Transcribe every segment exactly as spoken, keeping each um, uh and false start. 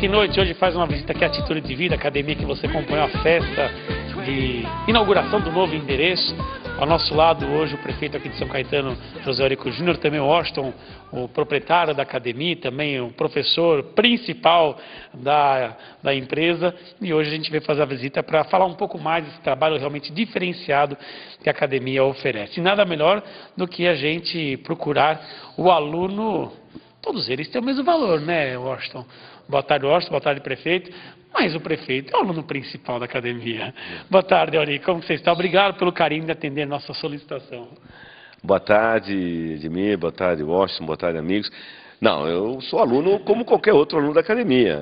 Oric Noite hoje faz uma visita aqui à Atitude de Vida, academia que você acompanhou a festa de inauguração do novo endereço. Ao nosso lado hoje o prefeito aqui de São Caetano, José Eurico Júnior, também o Washington, o proprietário da academia, também o professor principal da, da empresa. E hoje a gente veio fazer a visita para falar um pouco mais desse trabalho realmente diferenciado que a academia oferece. E nada melhor do que a gente procurar o aluno. Todos eles têm o mesmo valor, né, Washington? Boa tarde, Washington. Boa tarde, prefeito. Mas o prefeito é o aluno principal da academia. Boa tarde, Eurico. Como você está? Obrigado pelo carinho de atender a nossa solicitação. Boa tarde, Edmir. Boa tarde, Washington. Boa tarde, amigos. Não, eu sou aluno como qualquer outro aluno da academia.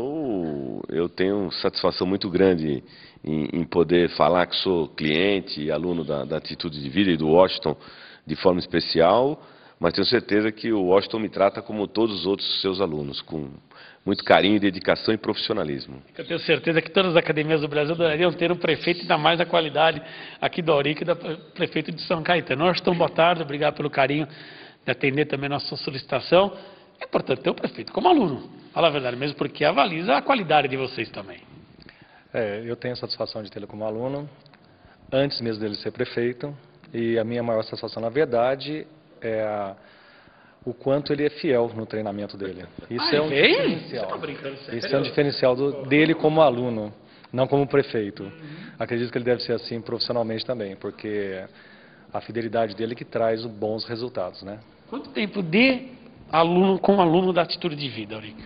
Eu, eu tenho satisfação muito grande em, em poder falar que sou cliente e aluno da, da Atitude de Vida e do Washington de forma especial, mas tenho certeza que o Washington me trata como todos os outros seus alunos, com muito carinho, dedicação e profissionalismo. Eu tenho certeza que todas as academias do Brasil adorariam ter um prefeito, ainda mais da qualidade aqui do Eurico e do prefeito de São Caetano. Washington, boa tarde, obrigado pelo carinho de atender também a nossa solicitação. É importante ter o prefeito como aluno, fala a verdade mesmo, porque avaliza a qualidade de vocês também. É, eu tenho a satisfação de tê-lo como aluno, antes mesmo dele ser prefeito, e a minha maior satisfação, na verdade, é a o quanto ele é fiel no treinamento dele. Isso ah, é um vem? diferencial. Você tá brincando, sério? Isso é um diferencial do, dele como aluno, não como prefeito. Uhum. Acredito que ele deve ser assim profissionalmente também, porque a fidelidade dele que traz os bons resultados, né? Quanto tempo de aluno com aluno da Atitude de Vida, Eurico?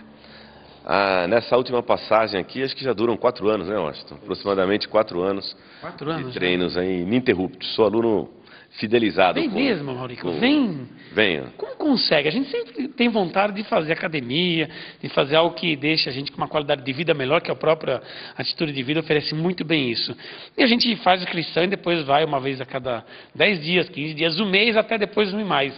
Ah, nessa última passagem aqui, acho que já duram quatro anos, né, Washington? Aproximadamente quatro anos, quatro anos de treinos já. Aí ininterruptos. Sou aluno fidelizado. Vem com, mesmo, Eurico, com... vem. Venha. Como consegue? A gente sempre tem vontade de fazer academia, de fazer algo que deixe a gente com uma qualidade de vida melhor, que a própria Atitude de Vida oferece muito bem isso. E a gente faz inscrição e depois vai uma vez a cada dez dias, quinze dias, um mês, até depois não ir mais.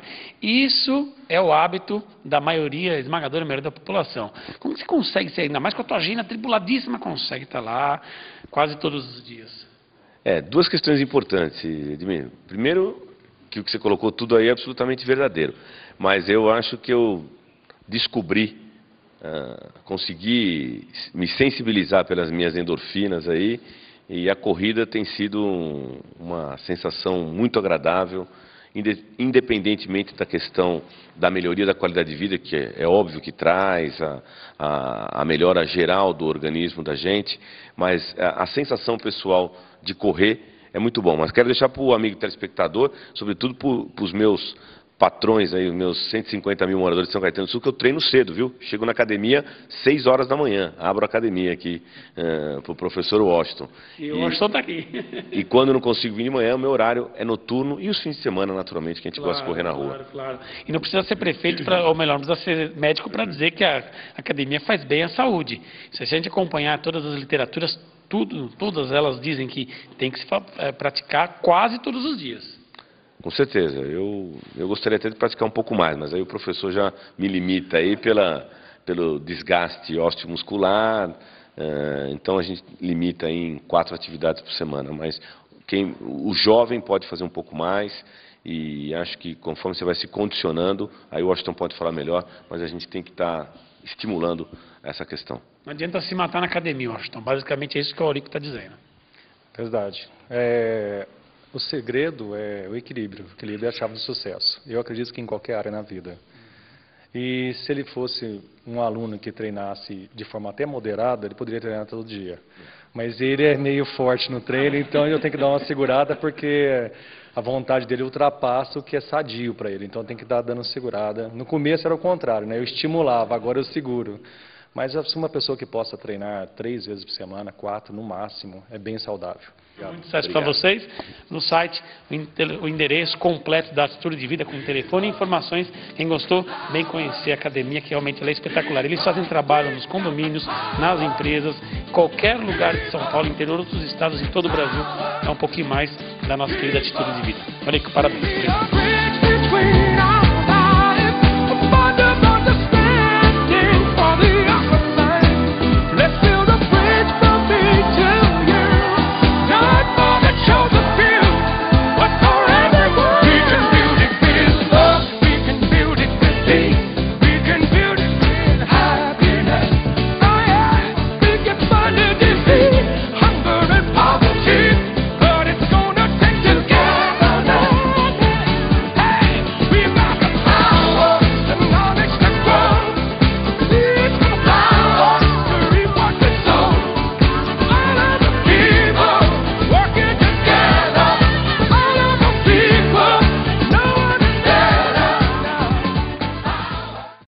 Isso é o hábito da maioria, esmagadora maioria da população. Como você consegue ser, ainda mais com a tua agenda tribuladíssima, consegue estar lá quase todos os dias? É, duas questões importantes, Edmir. Primeiro, que o que você colocou tudo aí é absolutamente verdadeiro. Mas eu acho que eu descobri, uh, consegui me sensibilizar pelas minhas endorfinas aí, e a corrida tem sido um, uma sensação muito agradável, independentemente da questão da melhoria da qualidade de vida, que é, é óbvio que traz a, a, a melhora geral do organismo da gente, mas a, a sensação pessoal de correr é muito bom. Mas quero deixar para o amigo telespectador, sobretudo para os meus patrões, aí, os meus cento e cinquenta mil moradores de São Caetano do Sul, que eu treino cedo, viu? Chego na academia seis horas da manhã, abro a academia aqui uh, para o professor Washington. E o Washington está aqui. E quando eu não consigo vir de manhã, o meu horário é noturno e os fins de semana, naturalmente, que a gente claro, gosta de correr na rua. Claro, claro. E não precisa ser prefeito, pra, ou melhor, não precisa ser médico para dizer que a academia faz bem à saúde. Se a gente acompanhar todas as literaturas, tudo, todas elas dizem que tem que se é, praticar quase todos os dias. Com certeza. Eu, eu gostaria até de praticar um pouco mais, mas aí o professor já me limita aí pela, pelo desgaste osteomuscular, uh, então a gente limita aí em quatro atividades por semana. Mas quem, o jovem pode fazer um pouco mais e acho que conforme você vai se condicionando, aí o Washington pode falar melhor, mas a gente tem que estar tá estimulando essa questão. Não adianta se matar na academia, Washington. Basicamente é isso que o Eurico está dizendo. Verdade. É, o segredo é o equilíbrio. O equilíbrio é a chave do sucesso. Eu acredito que em qualquer área na vida. E se ele fosse um aluno que treinasse de forma até moderada, ele poderia treinar todo dia. Mas ele é meio forte no treino, então eu tenho que dar uma segurada porque a vontade dele ultrapassa o que é sadio para ele. Então tem que dar dando segurada. No começo era o contrário, né? Eu estimulava, agora eu seguro. Mas se uma pessoa que possa treinar três vezes por semana, quatro no máximo, é bem saudável. Muito sucesso para vocês. No site, o endereço completo da Atitude de Vida, com telefone e informações. Quem gostou, vem conhecer a academia, que realmente ela é espetacular. Eles fazem trabalho nos condomínios, nas empresas, qualquer lugar de São Paulo, interior, outros estados, em todo o Brasil. É um pouquinho mais da nossa querida Atitude de Vida. Olha aí, parabéns.